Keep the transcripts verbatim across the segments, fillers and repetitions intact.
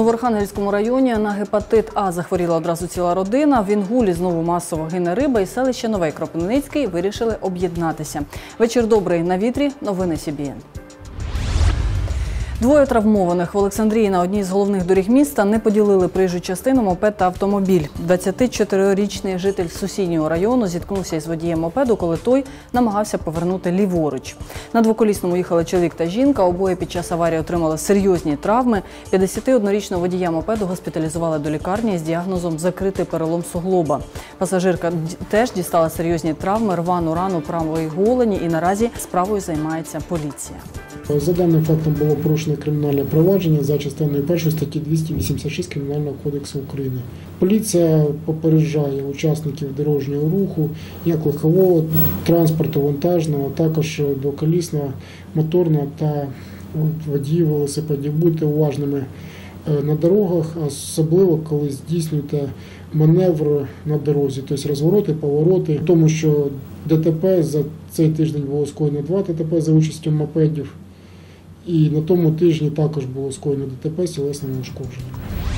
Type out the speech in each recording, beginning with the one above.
Новоархангельському районі на гепатит А захворіла одразу ціла родина. В Інгулі знову масово гине риба, і селище Новий Кропивницький вирішили об'єднатися. Вечір добрий, на вітрі, новини Сі Бі Ен. Двоє травмованих в Олександрії на одній з головних доріг міста не поділили проїжджу частину мопед та автомобіль. двадцятичотирирічний житель сусіднього району зіткнувся із водієм мопеду, коли той намагався повернути ліворуч. На двоколісному їхали чоловік та жінка, обоє під час аварії отримали серйозні травми. п'ятдесятиоднорічного водія мопеду госпіталізували до лікарні з діагнозом «закритий перелом суглоба». Пасажирка теж дістала серйозні травми, рвану рану правої голені, і наразі справою займається поліція. За даним фактом було порушено кримінальне провадження за частиною першої статті двісті вісімдесят шість Кримінального кодексу України. Поліція попереджає учасників дорожнього руху, як легкового транспорту, вантажного, також двоколісного, моторного та водіїв велосипедів. Будьте уважними на дорогах, особливо коли здійснюєте маневр на дорозі, тобто розвороти, повороти. Тому що ДТП за цей тиждень було скоєно два ДТП за участю мопедів. І на тому тижні також було скоєно ДТП з тілесними ушкодженнями.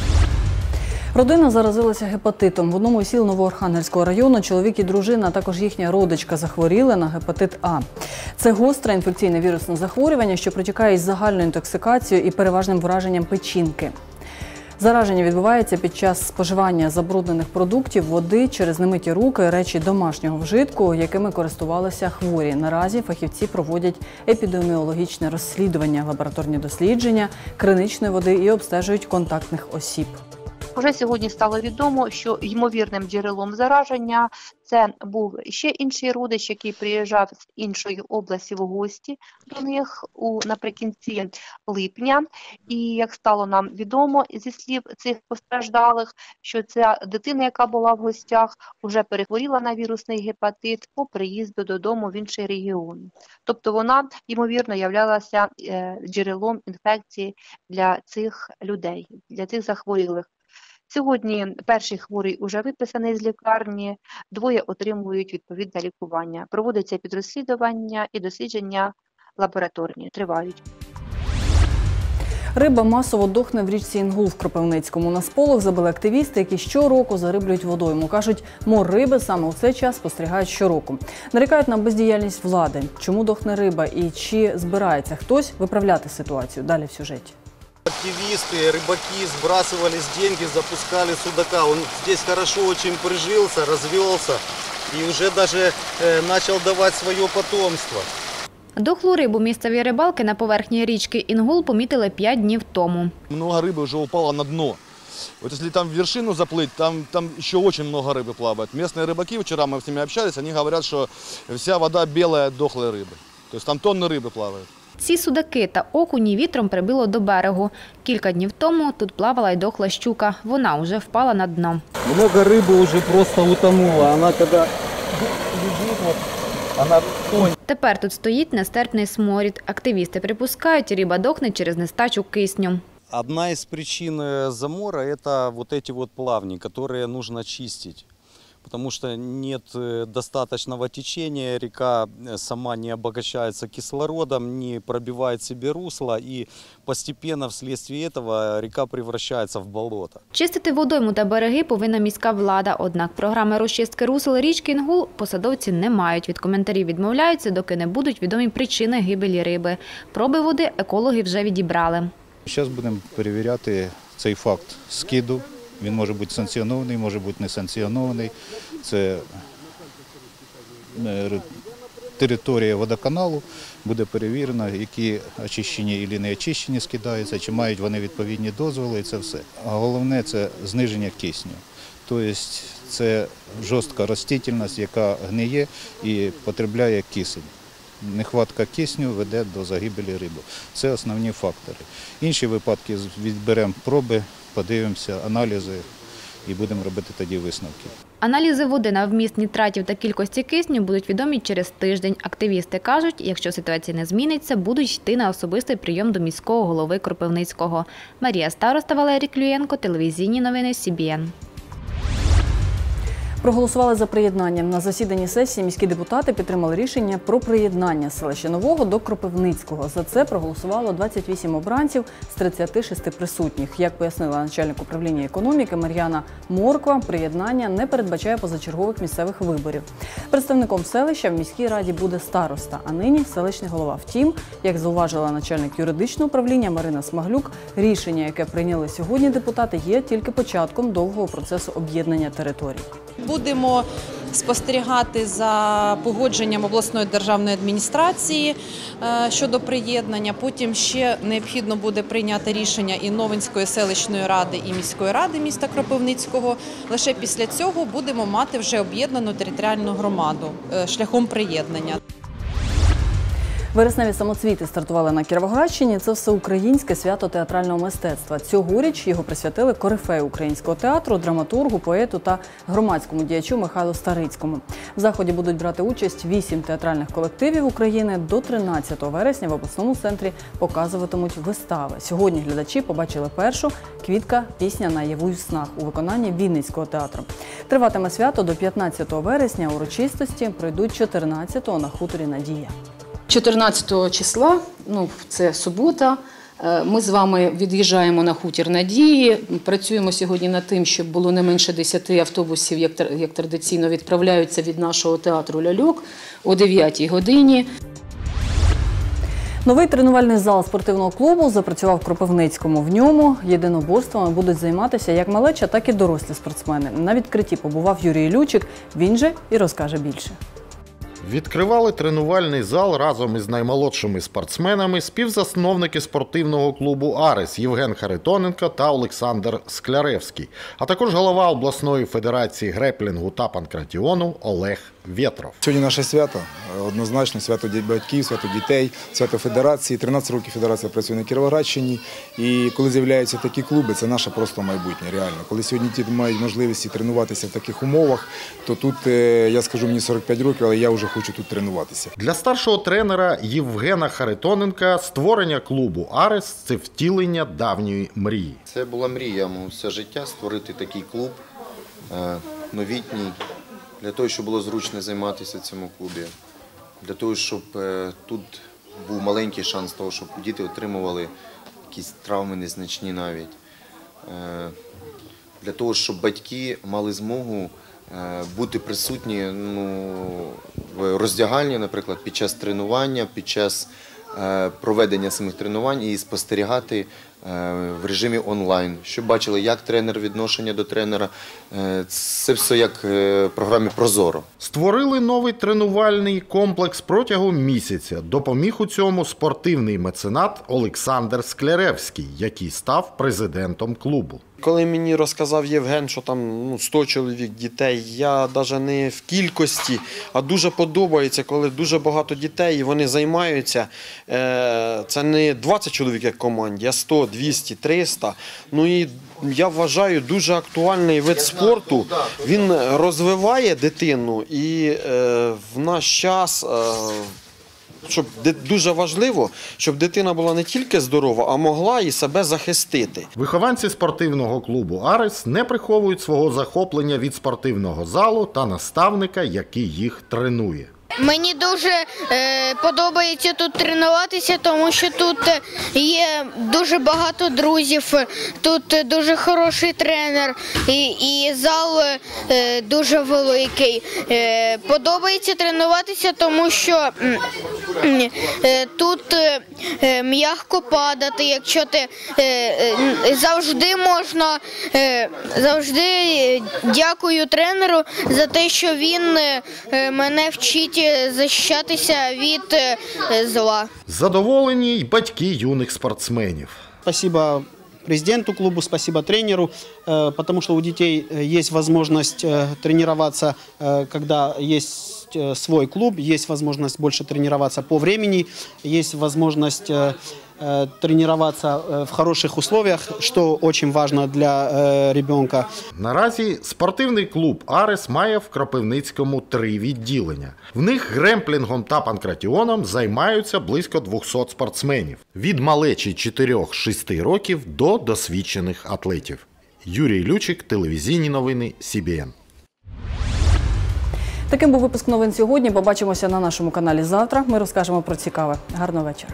Родина заразилася гепатитом. В одному із сіл Новоархангельського району чоловік і дружина, а також їхня родичка захворіли на гепатит А. Це гостре інфекційне вірусне захворювання, що протікає із загальною інтоксикацією і переважним враженням печінки. Зараження відбувається під час споживання забруднених продуктів, води, через немиті руки, речі домашнього вжитку, якими користувалися хворі. Наразі фахівці проводять епідеміологічне розслідування, лабораторні дослідження криничної води і обстежують контактних осіб. Уже сьогодні стало відомо, що ймовірним джерелом зараження це був ще інший родич, який приїжджав з іншої області в гості до них у, наприкінці липня. І як стало нам відомо зі слів цих постраждалих, що ця дитина, яка була в гостях, вже перехворіла на вірусний гепатит по приїзду додому в інший регіон. Тобто вона, ймовірно, являлася джерелом інфекції для цих людей, для цих захворілих. Сьогодні перший хворий вже виписаний з лікарні, двоє отримують відповідне лікування. Проводиться підрозслідування і дослідження лабораторні тривають. Риба масово дохне в річці Інгул в Кропивницькому. На сполох забили активісти, які щороку зариблюють водойму. Кажуть, мор риби саме у цей час спостерігають щороку. Нарікають на бездіяльність влади. Чому дохне риба і чи збирається хтось виправляти ситуацію? Далі в сюжеті. Активисты, рыбаки сбрасывались деньги, запускали судака. Он здесь хорошо очень прижился, развелся и уже даже э, начал давать свое потомство. Дохлу рибу місцеві рибалки на поверхні річки Інгул помітили п'ять днів тому. Много рыбы уже упало на дно. Вот если там в вершину заплыть, там, там еще очень много рыбы плавает. Местные рыбаки, вчера мы с ними общались, они говорят, что вся вода белая от дохлой рыбы. То есть там тонны рыбы плавают. Ці судаки та окуні вітром прибило до берегу. Кілька днів тому тут плавала й дохла щука. Вона вже впала на дно. Много риби вже просто утонула. Вона коли лежить, вот, вона тонет. Тепер тут стоїть нестерпний сморід. Активісти припускають, риба дохне через нестачу кисню. Одна из причин замора – это вот эти вот плавни, которые нужно чистить. Потому что нет достаточного течения, река сама не обогащается кислородом, не пробивает себе русло, и постепенно вследствие этого река превращается в болото. Чистити водойму та береги повинна міська влада, однак програми розчистки русел річки Інгул посадовці не мають. Від коментарів відмовляються, доки не будуть відомі причини гибелі риби. Проби води екологи вже відібрали. Зараз будемо перевіряти цей факт скиду. Він може бути санкціонований, може бути не санкціонований. Це територія водоканалу, буде перевірено, які очищені або не очищені скидаються, чи мають вони відповідні дозволи, і це все. А головне – це зниження кисню. Тобто це жорстка ростительність, яка гниє і потребляє кисень. Нехватка кисню веде до загибелі риби. Це основні фактори. Інші випадки відберемо проби, подивимося, аналізи і будемо робити тоді висновки. Аналізи води на вміст нітратів та кількості кисню будуть відомі через тиждень. Активісти кажуть, якщо ситуація не зміниться, будуть йти на особистий прийом до міського голови Кропивницького. Марія Староста, Валерій Клюєнко, телевізійні новини Сі Бі Ен. Проголосували за приєднання. На засіданні сесії міські депутати підтримали рішення про приєднання селища Нового до Кропивницького. За це проголосувало двадцять вісім обранців з тридцяти шести присутніх. Як пояснила начальник управління економіки Мар'яна Морква, приєднання не передбачає позачергових місцевих виборів. Представником селища в міській раді буде староста, а нині селищний голова. Втім, як зауважила начальник юридичного управління Марина Смаглюк, рішення, яке прийняли сьогодні депутати, є тільки початком довгого процесу об'єднання територій. Будемо спостерігати за погодженням обласної державної адміністрації щодо приєднання. Потім ще необхідно буде прийняти рішення і Новинської селищної ради, і міської ради міста Кропивницького. Лише після цього будемо мати вже об'єднану територіальну громаду шляхом приєднання. Вересневі самоцвіти стартували на Кіровоградщині. Це всеукраїнське свято театрального мистецтва. Цьогоріч його присвятили корифею українського театру, драматургу, поету та громадському діячу Михайлу Старицькому. В заході будуть брати участь вісім театральних колективів України. До тринадцятого вересня в обласному центрі показуватимуть вистави. Сьогодні глядачі побачили першу «Квітка. Пісня наяву в снах» у виконанні Вінницького театру. Триватиме свято до п'ятнадцятого вересня. Урочистості пройдуть чотирнадцятого на хуторі Надія. чотирнадцятого числа, ну, це субота, ми з вами від'їжджаємо на хутір Надії. Працюємо сьогодні над тим, щоб було не менше десяти автобусів, як традиційно відправляються від нашого театру «Ляльок» о дев'ятій годині. Новий тренувальний зал спортивного клубу запрацював в Кропивницькому. В ньому єдиноборствами будуть займатися як малеча, так і дорослі спортсмени. На відкритті побував Юрій Лючик, він же і розкаже більше. Відкривали тренувальний зал разом із наймолодшими спортсменами співзасновники спортивного клубу «Арес» Євген Харитоненко та Олександр Скляревський, а також голова обласної федерації греплінгу та панкратіону Олег Вєтров. Сьогодні наше свято, однозначно, свято батьків, свято дітей, свято федерації. тринадцять років федерація працює на Кіровоградщині. І коли з'являються такі клуби, це наше просто майбутнє, реально. Коли сьогодні діти мають можливість тренуватися в таких умовах, то тут, я скажу, мені сорок п'ять років, але я вже хочу тут тренуватися. Для старшого тренера Євгена Харитоненка створення клубу «Арес» – це втілення давньої мрії. Це була мрія мого все життя – створити такий клуб новітній, для того, щоб було зручно займатися в цьому клубі, для того, щоб тут був маленький шанс того, щоб діти отримували якісь травми незначні навіть, для того, щоб батьки мали змогу бути присутні ну, в роздягальні, наприклад, під час тренування, під час проведення самих тренувань і спостерігати в режимі онлайн, щоб бачили, як тренер, відношення до тренера. Це все як в програмі «Прозоро». Створили новий тренувальний комплекс протягом місяця. Допоміг у цьому спортивний меценат Олександр Скляревський, який став президентом клубу. Коли мені розказав Євген, що там ну, сто чоловік дітей, я навіть не в кількості, а дуже подобається, коли дуже багато дітей і вони займаються. Це не двадцять чоловік як в команді, а сто, двісті, триста. Ну і я вважаю, дуже актуальний вид спорту. Він розвиває дитину і в наш час... Щоб дуже важливо, щоб дитина була не тільки здорова, а могла і себе захистити. Вихованці спортивного клубу «Арес» не приховують свого захоплення від спортивного залу та наставника, який їх тренує. Мені дуже е, подобається тут тренуватися, тому що тут є дуже багато друзів, тут дуже хороший тренер і, і зал е, дуже великий. Е, подобається тренуватися, тому що е, тут е, м'яко падати, якщо ти е, завжди можна, е, завжди дякую тренеру за те, що він е, мене вчить захищатися від зла. Задоволені й батьки юних спортсменів. Спасибо президенту клубу, спасибо тренеру, потому что у детей есть возможность тренироваться, когда есть свой клуб, есть возможность больше тренироваться по времени, есть возможность тренироваться в хороших условиях, что очень важно для ребенка. Наразі спортивний клуб «Арес» має в Кропивницькому три відділення. В них гремплінгом та панкратіоном займаються близько двохсот спортсменів. Від малечі чотирьох-шести років до досвідчених атлетів. Юрій Лючик, телевізійні новини, Сі Бі Ен. Таким був випуск новин сьогодні. Побачимося на нашому каналі завтра. Ми розкажемо про цікаве. Гарного вечора.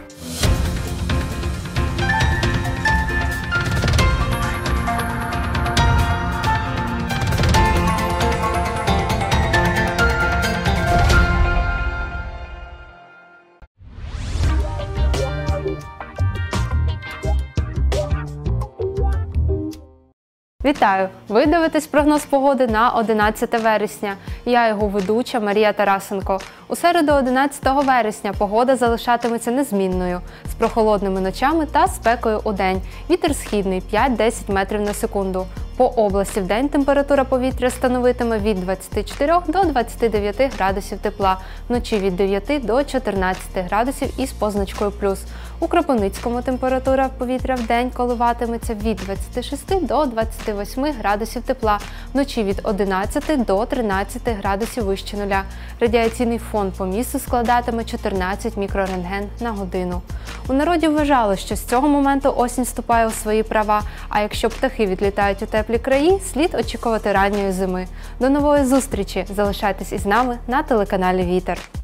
Вітаю! Ви дивитесь прогноз погоди на одинадцяте вересня. Я його ведуча Марія Тарасенко. У середу одинадцятого вересня погода залишатиметься незмінною, з прохолодними ночами та спекою у день. Вітер східний п'ять-десять метрів на секунду. По області вдень температура повітря становитиме від двадцяти чотирьох до двадцяти дев'яти градусів тепла, вночі від дев'яти до чотирнадцяти градусів із позначкою плюс. У Кропивницькому температура повітря вдень коливатиметься від двадцяти шести до двадцяти восьми градусів тепла, вночі від одинадцяти до тринадцяти градусів вище нуля. Радіаційний фон по місту складатиме чотирнадцять мікрорентген на годину. У народі вважали, що з цього моменту осінь вступає у свої права, а якщо птахи відлітають у теплі краї, слід очікувати ранньої зими. До нової зустрічі! Залишайтесь із нами на телеканалі Вітер.